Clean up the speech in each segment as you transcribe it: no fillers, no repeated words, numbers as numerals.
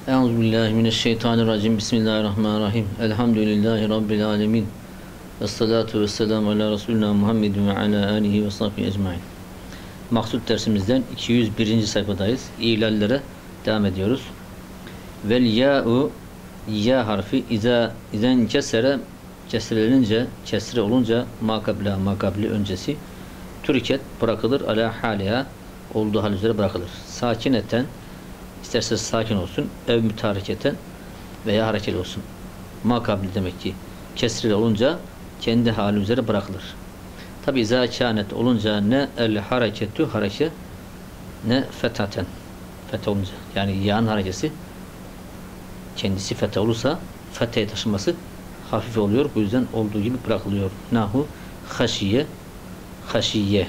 Euzubillahimineşşeytanirracim. Bismillahirrahmanirrahim. Elhamdülillahi Rabbil alemin. Vessalatu vesselamu ala Resulina Muhammedin ve ala alihi ve sahbihi ecmain. Maksut dersimizden 201. sayfadayız. İlallere devam ediyoruz. Vel ya'u, ya harfi izen kesere, kesrelince, kesre olunca makabli öncesi türket bırakılır, ala haliha, olduğu hal üzere bırakılır. Sakineten, isterse sakin olsun, ev mütareketen veya harekeli olsun. Makabli demek ki kesreli olunca kendi hali üzere bırakılır. Tabi zâkânet olunca ne el hareketu hareke, ne fetaten, fetha olunca, yani yağın harekesi kendisi fetha olursa fetheye taşınması hafif oluyor. Bu yüzden olduğu gibi bırakılıyor. Nahu haşiye, haşiye,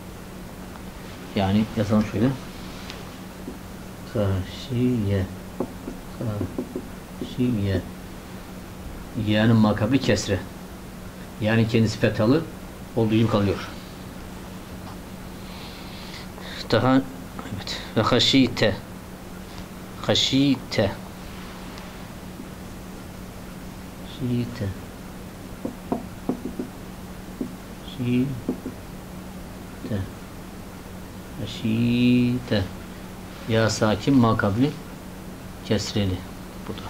yani yazalım şöyle. Haşiye, haşiye, yani makabli kesre, yani kendisi fethalı olduğu gibi kalıyor. Daha evet. Ve haşite, haşite, haşite, haşite, haşite, ya sakin makabli kesreli. Bu da.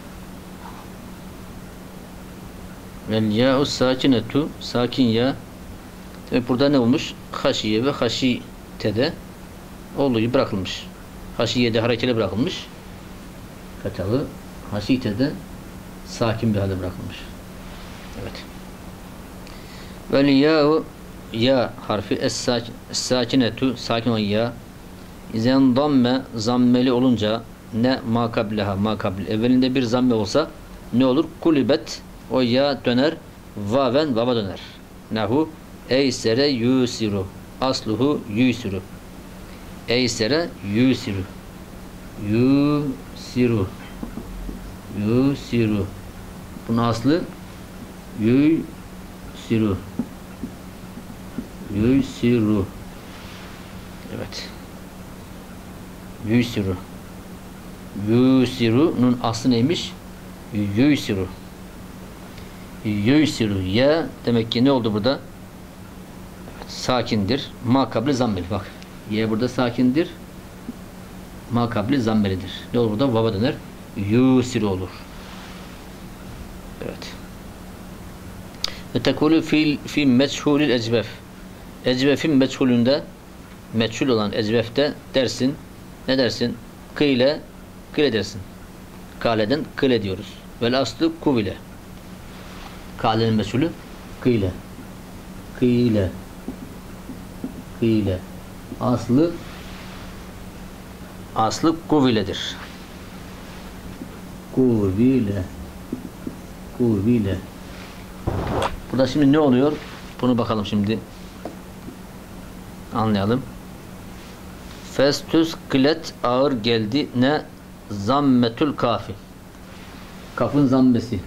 Vel ya'u sakinetu, sakin ya. Demek burada ne olmuş? Haşiye ve haşitede olduğu gibi bırakılmış. Haşiyede harekeli bırakılmış. Fethalı. Haşitede sakin bir halde bırakılmış. Evet. Vel ya'u, ya harfi es-sakinetu, sakin olan ya. İzen damme, zammeli olunca ne makableha, makabl evvelinde bir zamme olsa ne olur? Kulibet, o ya döner, vaven, vava döner. Nahu eysere yusiru, asluhu yusiru, eysere yusiru, yusiru, yusiru, bunun aslı yusiru, yusiru. Evet, yusiru, yusiru'nun aslı neymiş? Yusiru, yusiru, ya demek ki ne oldu burada? Evet, sakindir, makabli zammeli. Bak, ya burada sakindir, makabli zammelidir. Ne olur burada? Vava döner, yusiru olur. Evet. Ve tekulu fi meçhulil ecvef, ecvefin meçhulünde, meçhul olan ecvefte dersin, ne dersin? Kıyle, kıyle dersin. Kaleden kıyle diyoruz. Vel aslı kuvile. Kalenin mesulü kıyle, kıyle, kıyle. Aslı kuviledir. Kuvile, kuvile. Burada şimdi ne oluyor? Bunu bakalım şimdi. Anlayalım. Festüs kılet, ağır geldi, ne zammetül kafi, kafın zammesi.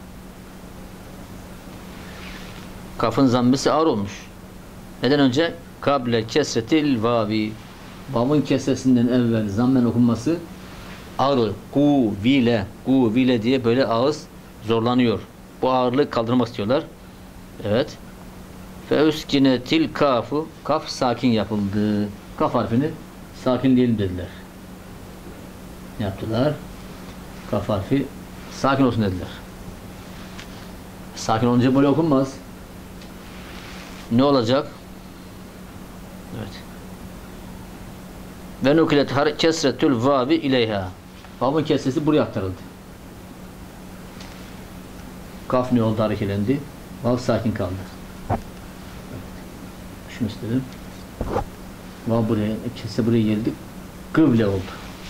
Kafın zammesi ağır olmuş. Neden önce? Kable kesretil vavi, vavın kesresinden evvel zammen okunması ağır oluyor. Kuvile, kuvile diye böyle ağız zorlanıyor. Bu ağırlığı kaldırmak istiyorlar. Evet. Feuskinetil kafu, kaf sakin yapıldı. Kaf harfini sakinleyelim dediler. Ne yaptılar? Kaf harfi sakin olsun dediler. Sakin olunca böyle okunmaz. Ne olacak? Evet. Ve nukilet kesretül vavi ileyha. Vav'ın kesresi buraya aktarıldı. Kaf ne oldu? Harekelendi. Vav sakin kaldı. Evet. Şunu istedim. Vav buraya, kesre buraya geldi. Kıble oldu.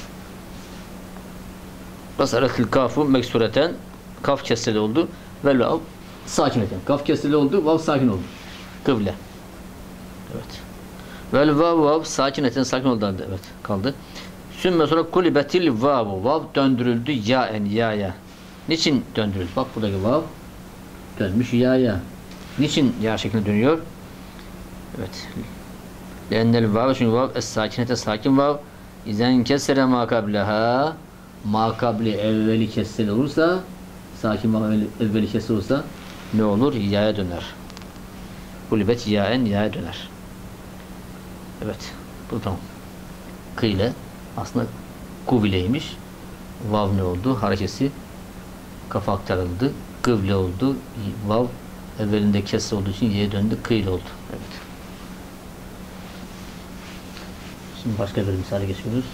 Basaretül kafu meksureten, kaf kesreli oldu. Ve vav sakin eken. Kaf kesreli oldu. Vav sakin oldu. Kıble. Evet. Vel vav sakineten, sakin oldu. Evet, kaldı. Sümme sonra kulibetil vavu. Vav döndürüldü yaen, yaya. Niçin döndürüldü? Bak buradaki vav dönmüş yaya. Niçin ya şeklinde dönüyor? Evet. Lennel vav, çünkü vav es sakinete, sakin vav. İzen kesere makableha, makabli evveli kesreli olursa, sakin makabli evveli kesreli olursa ne olur? Ya'ya döner. Kulibet ya'en ya'ya döner. Evet. Bu tamam. Kıyle aslında kubileymiş. Vav ne oldu? Harekesi kafa aktarıldı. Kıble oldu. Vav evvelinde kesre olduğu için y'ye döndü. Kıyle oldu. Evet. Şimdi başka bir misale geçiyoruz.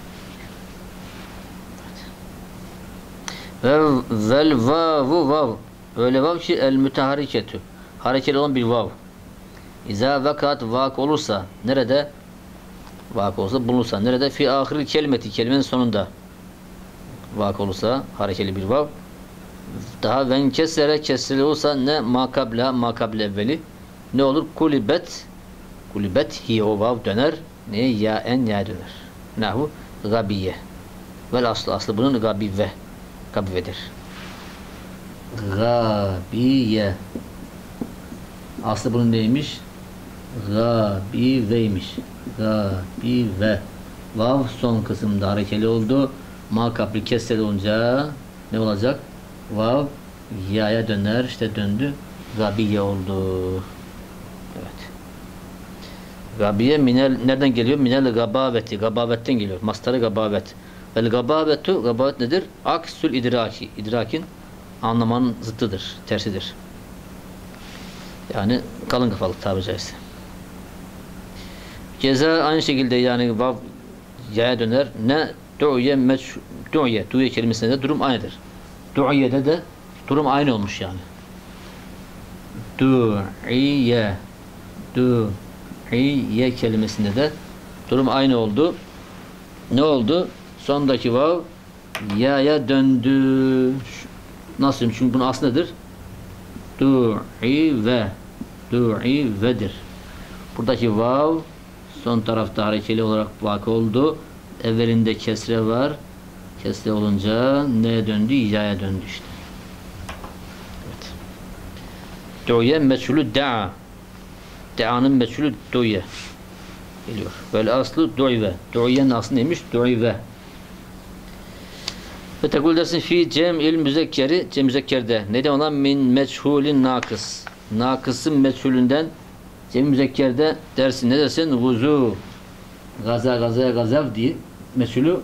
Evet. Vel vavu vav. Öyle vav ki el mütehariketü. Harekeli olan bir vav. İza vakat vak olursa nerede? Vak olursa bulunursa nerede? Fi ahiril kelimeti. Kelimenin sonunda. Vak olursa harekeli bir vav. Daha ven kesere kesreli olursa ne makable evveli ne olur? Kulibet hi o vav döner. Ne ya en ya döner. Nahu gabiye. Vel aslı bunun gabivedir. Gabiye. Aslı bunun neymiş? Gabiveymiş. Gabive. Vav son kısımda harekeli oldu. Makabli kesreli olunca ne olacak? Vav ya'ya döner. İşte döndü. Gabiye oldu. Evet. Gabiye nereden geliyor? Minel gabaveti. Gabavetten geliyor. Mastarı gabavet. Vel gabavet nedir? Aksül idraki. İdrakin anlamanın zıttıdır. Tersidir. Yani kalın kafalı tabiri caizse. Ceza aynı şekilde yani vav ya'ya döner. Ne du'ye kelimesinde de durum aynıdır. Du'ye'de de durum aynı olmuş yani. Du'iye kelimesinde de durum aynı oldu. Ne oldu? Sondaki vav ya'ya döndü. Nasıl? Çünkü bunun aslı nedir? Du'ive'dir. Buradaki vav son tarafta harekeli olarak vakı oldu. Evvelinde kesre var. Kesre olunca neye döndü? Ya'ya döndü işte. Evet. Du'ye meçhulü da'a. Da'anın meçhulü du'ye geliyor. Böyle aslı du'ive. Du'iye'nin aslı neymiş? Du'ive. Ve tekul dersin fi cem'il müzekkeri, cem müzekkerde. Neden ona? Min meçhulin nakıs. Nakısın meçhulünden cem müzekkerde dersin. Ne dersin? Vuzu. Gazav diye. Meçhulü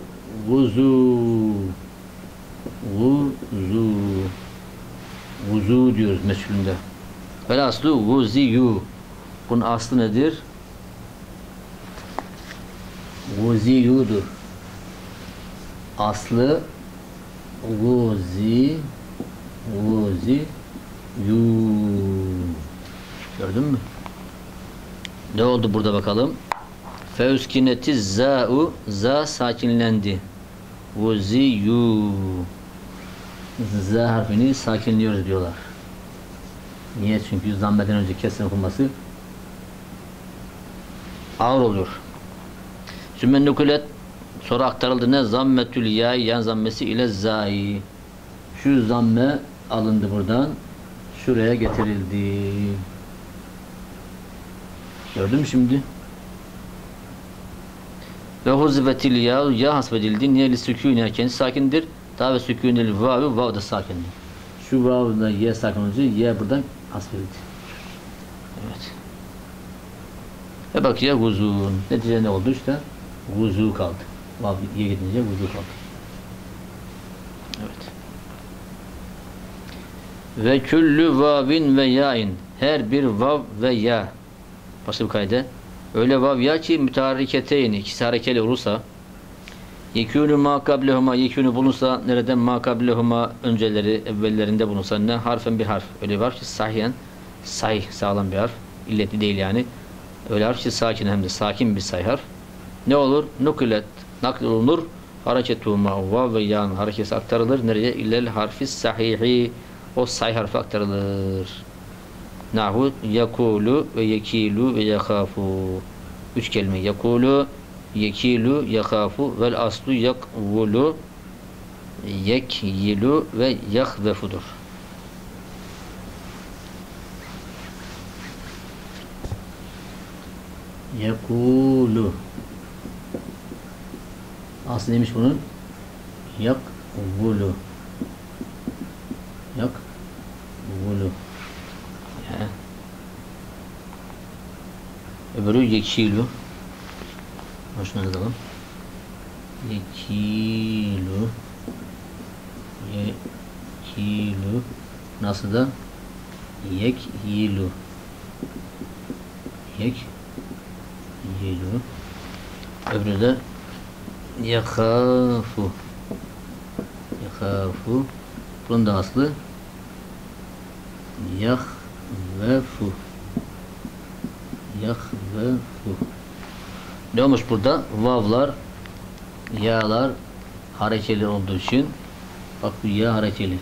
vuzu diyoruz meçhulünde. Ve aslı vuziyu. Bunun aslı nedir? Vuziyudur. Aslı vuzi yu. Gördün mü? Ne oldu burada bakalım? Feuskineti za'u, za sakinlendi. Vuzi yu. Za harfini sakinliyoruz diyorlar. Niye? Çünkü zammeden önce kesin okunması ağır oluyor. Sümme nukulet, sonra aktarıldı ne? Zammetül yâ'i, yan zammesi ile zâ'i. Şu zamme alındı buradan. Şuraya getirildi. Gördün mü şimdi? Ve huzvetil yâ'u, ya hasbedildi. Niye li sükûne, kendisi sakindir. Ta ve sükûnel vâ'u, vav da sakindir. Şu vav'da ye sakin olunca ye buradan hasbedildi. Evet. Ve bak ya vuzun. Netice ne oldu işte? Vuzu kaldı. Vav ye gidince vuzu kaldı. Evet. Ve küllü vavin ve ya'in. Her bir vav ve ya. Başka bir kaydı. Öyle vav ya ki müteharriketeyn, ikisi harekeli olursa, yekûnü mâ kablehuma, yekûnü bulunsa, nereden mâ kablehuma, önceleri, evvellerinde bulunsa, ne harfen bir harf. Öyle var ki sahiyen, sahih, sağlam bir harf. İlletli değil yani. Öyle harf ki sakin, hem de sakin bir sahih harf. Ne olur? Nukilet, nakl olunur. Hareketuhuma, vav ve ya'nın harekesi aktarılır. Nereye? İllel harfi sahihi. O sahih harfi aktarılır. Nahu yakulu ve yekilu ve yakhafu. Üç kelime. Yakulu, yekilu, yakhafu vel aslu yakvulu, yekyilu ve yakhvefudur. Yakulu. Aslı neymiş bunun? yakvulu. Yakvulu. Ya. Öbürü yekilu. Başına yazalım. Yekilu. Yekilu. Nasıl da? Yekyilu. Yekyilu. Öbürü de yekhafu. Yekhafu. Bunun da aslı yahvefu. Yahvefu. Ne olmuş burada? Vavlar, ya'lar harekeli olduğu için, bak bu ya harekeli.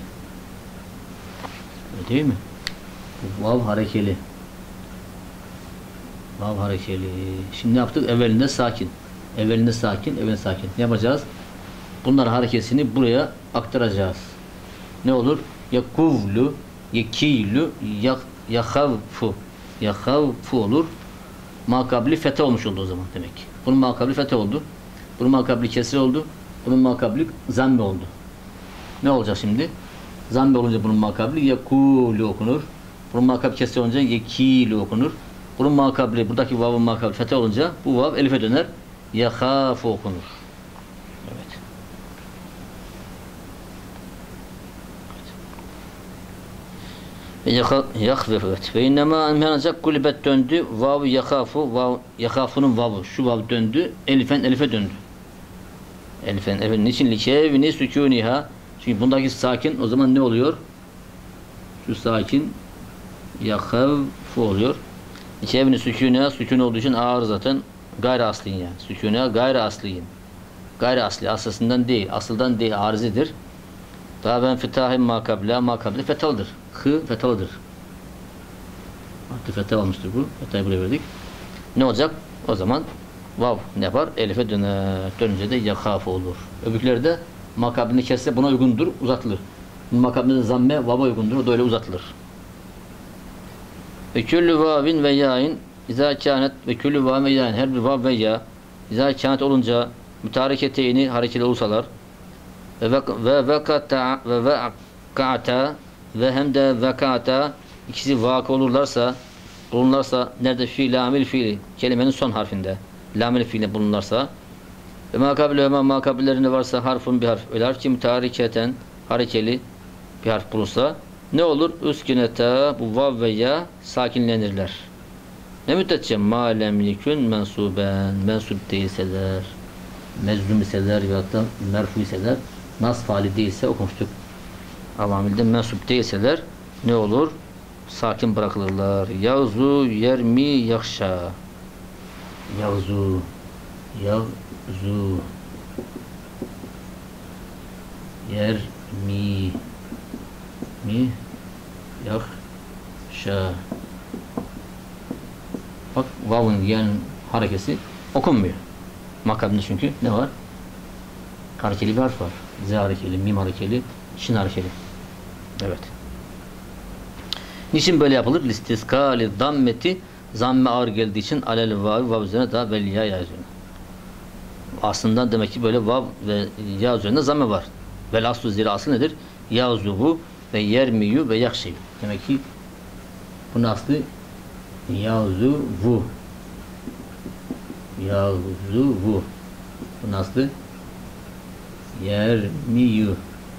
Öyle değil mi? Bu vav harekeli. Vav harekeli. Şimdi ne yaptık? Evvelinde sakin. Evvelinde sakin, evvelinde sakin. Ne yapacağız? Bunların hareketini buraya aktaracağız. Ne olur? Yakuvlu, yekilu, yakhavfu. Yakhavfu olur. Makabli fete olmuş oldu o zaman demek. Bunun makabli fete oldu. Bunun makabli kesri oldu. Bunun makabli zamme oldu. Ne olacak şimdi? Zamme olunca bunun makabli yekulu okunur. Bunun makabli kesri olunca yekilu okunur. Bunun makabli, buradaki vav'ın makabli fete olunca bu vav elife döner. Yekhafu okunur. Evet. Yakhvefu. Ve innema ancak kulibet döndü. Vav yakhafu. Vav yakhafunun vav'u. Şu vav döndü. Elifen elife döndü. Elifen elife. Niçin? Likevni sükûniha. Çünkü bundaki sakin o zaman ne oluyor? Şu sakin yakhafu oluyor. Likevni sükûniha. Sükûn olduğu için ağır zaten. Gayri asliyin yani. Sükûniha gayri asliyin. Gayri asli. Aslından değil. Asıldan değil. Arzidir. Daha ben fetahim makabla fetalıdır. Hı fetalıdır. Artı fetah olmuştur bu. Fetahı buraya verdik. Ne olacak? O zaman vav ne yapar? Elife döner. Dönünce de yakhafu olur. Öbürlerde makabını kesse buna uygundur, uzatılır. Makabını zamme vava uygundur, o da öyle uzatılır. Ve küllü vavin ve yâin izâ kânet ve küllü vavin ve yâin her bir vav ve ya izâ kânet olunca mütareketeyni harekeli olsalar ve vakata ve vakata ve hem de vakata ikisi vakı bulunurlarsa nerede fiil lamil fiili kelimenin son harfinde lamil fiili bulunurlarsa ve makabillerinde varsa harfun bir harf öyle harf ki mütareketen harekeli bir harf bulursa ne olur? Üskünete bu vav ve ya sakinlenirler. Ne müddetçe malem yekün mensuben mensup değilseler mezlum iseler ya da merfu iseler nas faali değilse okumuştuk. Avamilde mensup değilseler ne olur? Sakin bırakılırlar. Yavzu yermi yakşa. Yavzu yermi mi yakşa. Bak vavun yani harekesi okunmuyor. Makabinde çünkü ne var? Harekeli bir harf var. Z harekeli, mim harekeli, şin harekeli. Evet. Niçin böyle yapılır? Listiskali dammeti zamme ağır geldiği için alel vav vav üzerine daha vel ya yazıyor. Aslında demek ki böyle vav ve ya üzerinde zamme var. Vel aslu zira aslı nedir? Yazuhu ve yermiyu ve yakşeyu. Demek ki bunun aslı yazuhu. Yazuhu. Bunun aslı yermiyu.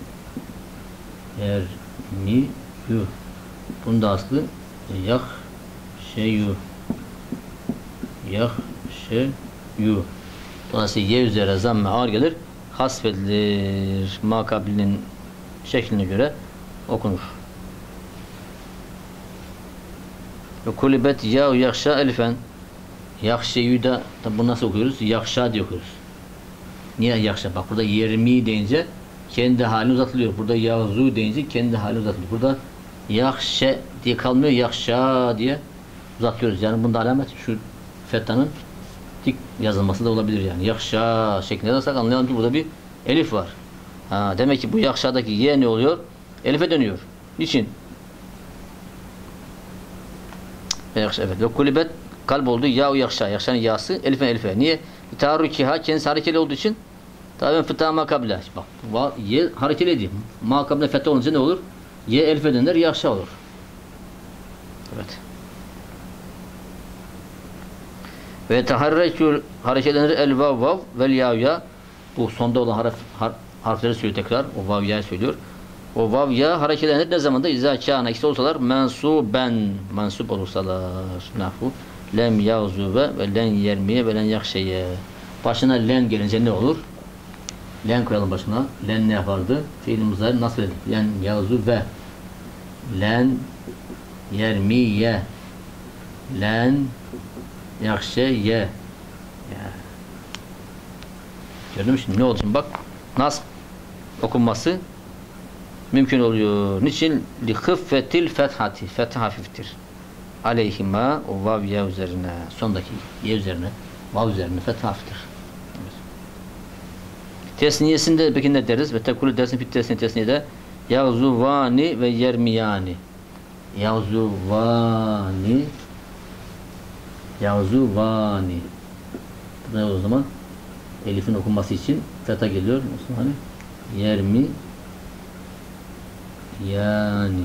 Yermiyu. Bunun da aslı yakşeyu. Yakşeyu. Dolayısıyla ye üzere zamme ağır gelir. Hasfedilir. Makabilinin şekline göre okunur. Ve kulibet ya yakşa elifen. Yakşeyu da bunu nasıl okuyoruz? Yakşa diye okuyoruz. Niye yakşa? Bak burada yermi deyince kendi halini uzatılıyor. Burada yazu deyince kendi halini uzatılıyor. Burada yakşe diye kalmıyor. Yakşa diye uzatıyoruz. Yani bunda alamet şu fethanın dik yazılması da olabilir yani. Yakşa şeklinde yazarsak anlayalım ki burada bir elif var. Ha, demek ki bu yakşadaki ye ne oluyor? Elife dönüyor. Niçin? Evet. Ve kulibet kalp oldu. Ya yakşa. Yakşanın yası elife elife. Niye? Taarrukiha kendisi harekeli olduğu için Tabi fıtha makable. Bak ye hareketli edeyim. Makable fetha olunca ne olur? Ye elfe döner yaşa olur. Evet. Ve teharrekül hareketlenir el vav vav vel yav ya. Bu sonda olan harfleri söylüyor tekrar. O vav ya söylüyor. O vav ya hareketlenir ne zamanda? İzâ kâne ikisi olsalar mensup olursalar. Nahu. Lem yağzube ve len yermiye ve len yakşeye. Başına len gelince ne olur? Len koyalım başına. Len ne yapardı? Fiil muzari nasıl edildi? Len yağzube. Len yermiye. Len yakşeye. Gördün mü şimdi ne oldu şimdi bak. Nasıl okunması mümkün oluyor. Niçin? Li hıffetil fethati. Fetha hafiftir. Aleyhima o vav ya üzerine. Sondaki ye üzerine. Vav üzerine fetha hafiftir. Evet. Tesniyesinde peki ne deriz? Ve tekulü dersin fit tesniyede yağzuvani ve yermiyani. Yağzuvani Yağzuvani. Bu ne o zaman? Elif'in okunması için fetha geliyor. Hani yermi yani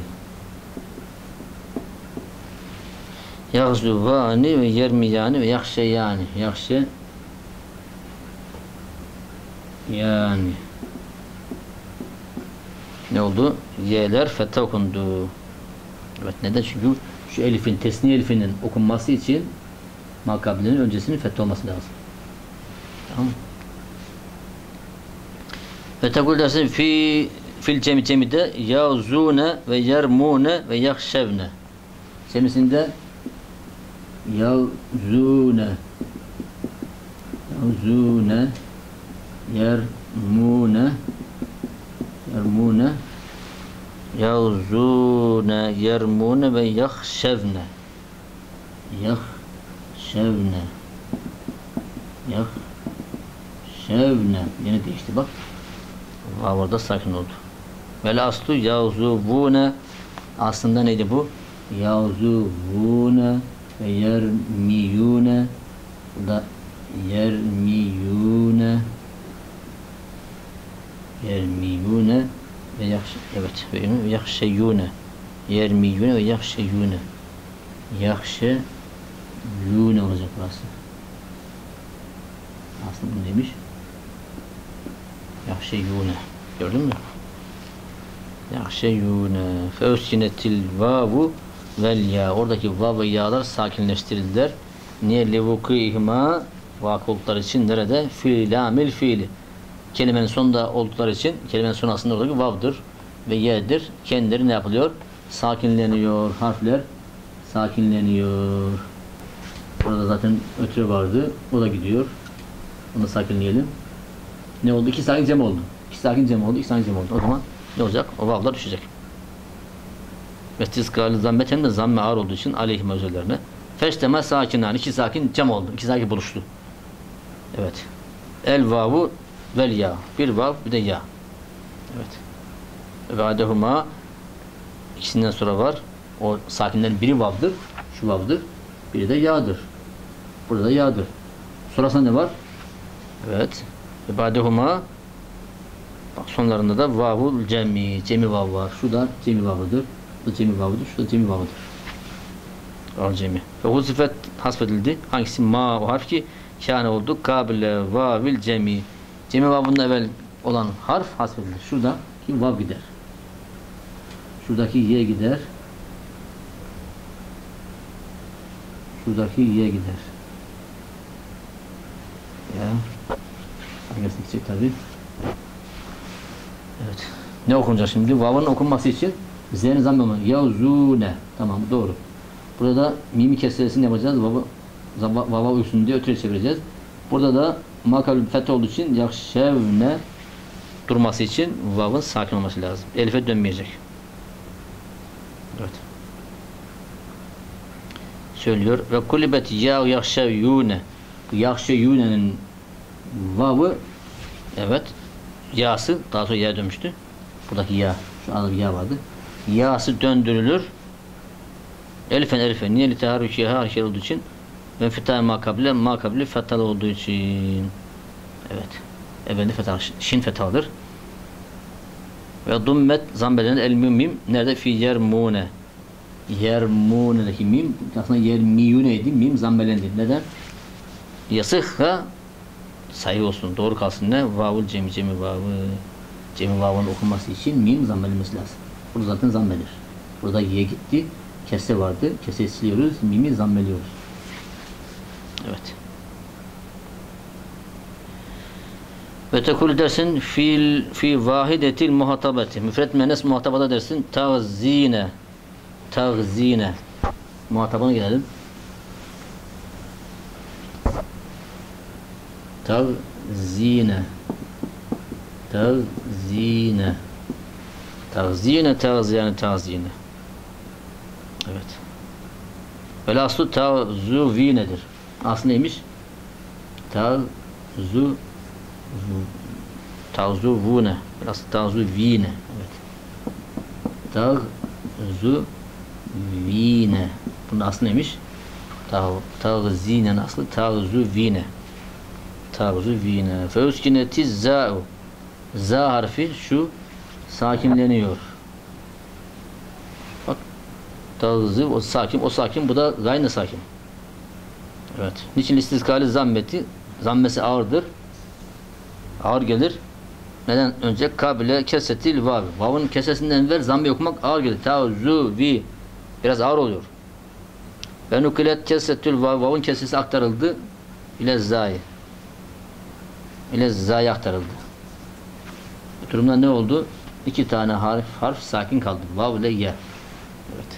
Yağzuvani ve yermiyani ve yakşe yani. Yakşe yani. Ne oldu? Y'ler fetha okundu. Evet neden? Çünkü şu elifin, tesniye elifinin okunması için makablenin öncesinin fetha olması lazım. Tamam. Ve tekul dersin fil cemide yazune ve yermune ve yakşevne. Cemisinde yazune yermune yazune yermune ve yakşevne. Yakşevne. Yine değişti bak. Orada sakin oldu. Vel aslu yazuvune. Aslında neydi bu? Yazuvune ve yermiyune. Bu da yermiyune ve yakşeyune. Yermiyune ve yakşeyune. Yakşeyune olacak burası. Aslında bu neymiş? Yakşeyune. Gördün mü? Yakşeyune. Feuscinetil vavu vel ya. Oradaki vav ve ya'lar sakinleştirildiler. Niye? Levukihima vakı oldukları için nerede? Fiilamil fiili. Kelimenin sonunda oldukları için kelimenin sonu aslında oradaki vav'dır ve y'dir. Kendileri ne yapılıyor? Sakinleniyor. Harfler sakinleniyor. Burada zaten ötürü vardı. O da gidiyor. Onu sakinleyelim. Ne oldu? İki sakin cem oldu. İki sakin cem oldu. O zaman ne olacak? O vav'lar düşecek. Ve tizkâli zammeten de zamme ağır olduğu için aleyhime üzerlerine. Feşteme sakinan. İki sakin cem oldu. İki sakin buluştu. Evet. El vavu vel ya. Bir vav bir de ya. Evet. Ve adehuma ikisinden sonra var. O sakinlerin biri vav'dır. Şu vav'dır. Biri de ya'dır. Burada da ya'dır. Sonrasında ne var? Evet. Ve badehuma bak sonlarında da vavul cemi. Cemi vav var. Şu da cemi vavıdır. Bu da cemi vavıdır. Şu da cemi vavıdır. Al cemi. Ve huzifet hasfedildi. Hangisi? Ma o harf ki kâne oldu. Kabile vavil cemi. Cemi vavından evvel olan harf hasfedilir. Şurada ki vav gider. Şuradaki ye gider. Şuradaki ye gider. Ya. Hangisini gidecek tabi. Evet. Ne okunacak şimdi? Vav'ın okunması için z'nin zammı yazune. Tamam doğru. Burada mimi kesresini yapacağız. Vava uysun diye ötürü çevireceğiz. Burada da makabül fetha olduğu için yakşevne durması için vav'ın sakin olması lazım. Elife dönmeyecek. Evet. Söylüyor. Ve kulibet ya yakşevyune. Bu yakşevyune'nin vav'ı evet ya'sı daha sonra ya'ya dönmüştü. Buradaki ya. Şu anda bir ya vardı. Ya'sı döndürülür. Elifen. Niye liteharrükiye hareket olduğu için ve fetha makabile fethalı olduğu için. Evet. Evvelinde fetha, şin fethadır. Ve dummet zambelerinde el mim nerede? Fi yermune. Yermune'deki mim aslında yermiyuneydi. Mim zambelendi. Neden? Yasıhha sayı olsun. Doğru kalsın ne? Vavul cemi vavı. Cemi vavının okunması için mim zambelenmesi lazım. Burada zaten zambelir. Burada ye gitti. Kese vardı. Keseyi siliyoruz. Mimi zammeliyoruz. Evet. Ve tekul dersin fi vahidetil muhatabeti. Müfret müennes muhatabada dersin. Tagzine. Tagzine. Muhatabına gelelim. Tagzine. Tagzine. Tagzine, tagzine, tagzine. Evet. Velhasıl tazuvinedir. Aslı neymiş? Tazuvune. Velhasıl tazuvine. Evet. Tazuvine. Bunun aslı neymiş? Tagzine aslı tazuvine. Tagzuvine. Feuskinetiz za'u. Za harfi şu sakinleniyor. Bak. Tagzı o sakin bu da gaynı sakin. Evet. Niçin istizkali zammeti? Zammesi ağırdır. Ağır gelir. Neden? Önce kabile kesetil vav. Vav'ın kesesinden ver zamme okumak ağır gelir. Tağzuvi. Biraz ağır oluyor. Ve nukilet kesetül vav. Vav'ın kesesi aktarıldı. İle zâi. İle zâi aktarıldı. Bu durumda ne oldu? İki tane harf sakin kaldı. Vav ile ye. Evet.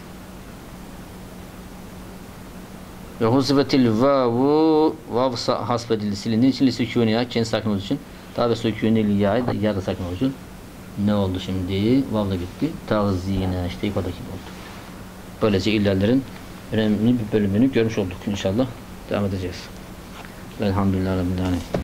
Ve husbetil vavu vav hasbedildi, silindi. İçin lisükûniya, kendi sakin olduğu için. Daha ve sükûnil ya da sakin olduğu için. Ne oldu şimdi? Vav da gitti. Tağzine, işte yukarıdaki oldu. Böylece illallerin önemli bir bölümünü görmüş olduk inşallah. Devam edeceğiz. Elhamdülillah Rabbil Alemin.